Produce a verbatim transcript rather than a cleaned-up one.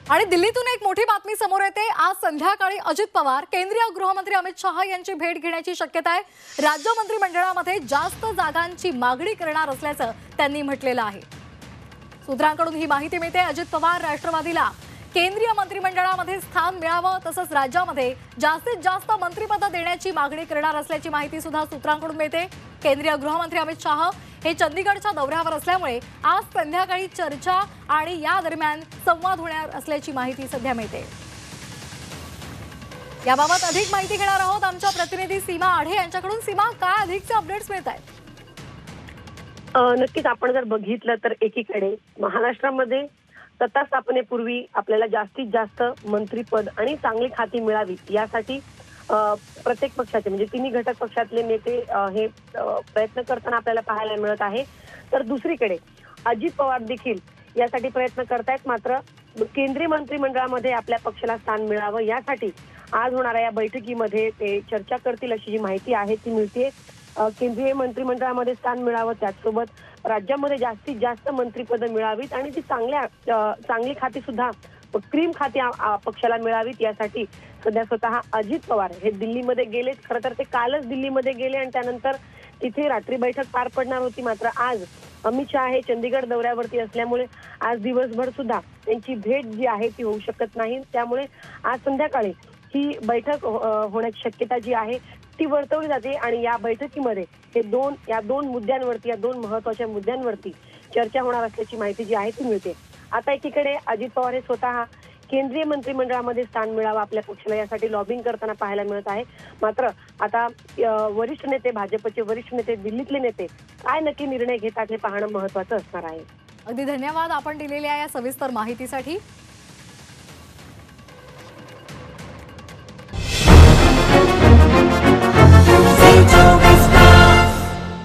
आणि दिल्लीतून एक मोठी बातमी समोर येते। आज संध्याकाळी अजित पवार केंद्रीय गृहमंत्री अमित शहा यांची भेट घेण्याची शक्यता आहे। राज्य मंत्रिमंडळामध्ये जास्त जागांची मागणी करणार असल्याचं त्यांनी म्हटलेलं आहे। सूत्रांकडून ही माहिती मिळते। अजित पवार राष्ट्रवादीला केंद्रीय मंत्रिमंडळामध्ये स्थान मिळावं तसंच राज्यामध्ये जास्तीत जास्त मंत्रिपद देण्याची मागणी करणार असल्याची माहिती सुद्धा सूत्रांकडून मिळते। केंद्रीय गृहमंत्री अमित शहा हे चंदीगडच्या दौऱ्यावर असल्यामुळे आज संध्याकाळी चर्चा आणि या दरम्यान संवाद होणार असल्याची माहिती सध्या मिळते। याबाबत अधिक माहिती घेणार आहोत आमच्या प्रतिनिधी सीमा आढे यांच्याकडून। सीमा, काय अधिकचे अपडेट्स मिळत आहेत? नक्कीच आपण जर बघितलं तर एकीकडे महाराष्ट्रामध्ये सत्ता स्थापनेपूर्वी आपल्याला जास्तीत जास्त मंत्रिपद आणि चांगली खाती मिळावीत यासाठी प्रत्येक पक्षाचे म्हणजे तिन्ही घटक पक्षातले नेते हे प्रयत्न करताना आपल्याला पाहायला मिळत आहे। तर दुसरीकडे अजित पवार देखील यासाठी प्रयत्न करतायत। मात्र केंद्रीय मंत्रिमंडळामध्ये आपल्या पक्षाला स्थान मिळावं यासाठी आज होणाऱ्या या बैठकीमध्ये ते चर्चा करतील अशी जी माहिती आहे ती मिळते। केंद्रीय मंत्रिमंडळामध्ये स्थान मिळावं, त्याचसोबत राज्यामध्ये जास्तीत जास्त मंत्रिपद मिळावीत आणि ती चांगल्या चांगली खाती सुद्धा क्रीम खाती पक्षाला मिळावीत यासाठी सध्या स्वतः अजित पवार हे दिल्लीमध्ये गेलेत। खरं तर ते कालच दिल्लीमध्ये गेले आणि त्यानंतर तिथे रात्री बैठक पार पडणार होती। मात्र आज अमित शहा हे चंदीगड दौऱ्यावरती असल्यामुळे आज दिवसभर सुद्धा त्यांची भेट जी आहे ती होऊ शकत नाही। त्यामुळे आज संध्याकाळी ही बैठक होण्याची शक्यता जी आहे ती वर्तवली जाते आणि या बैठकीमध्ये हे दोन या दोन मुद्द्यांवरती या दोन महत्त्वाच्या मुद्द्यांवरती चर्चा होणार असल्याची माहिती जी आहे ती मिळते। आता एकीकडे अजित पवार हे स्वतः केंद्रीय मंत्रिमंडळामध्ये स्थान मिळावं आपल्या पक्षाला यासाठी लॉबिंग करताना पाहायला मिळत आहे। मात्र आता वरिष्ठ नेते, भाजपचे वरिष्ठ नेते, दिल्लीतले नेते काय नक्की निर्णय घेतात हे पाहणं महत्त्वाचं असणार आहे। अगदी धन्यवाद आपण दिलेल्या या सविस्तर माहितीसाठी।